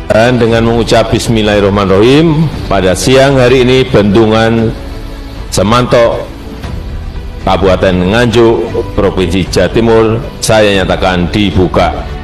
Dan dengan mengucap Bismillahirrahmanirrahim, pada siang hari ini Bendungan Semantok, Kabupaten Nganjuk, Provinsi Jawa Timur, saya nyatakan dibuka.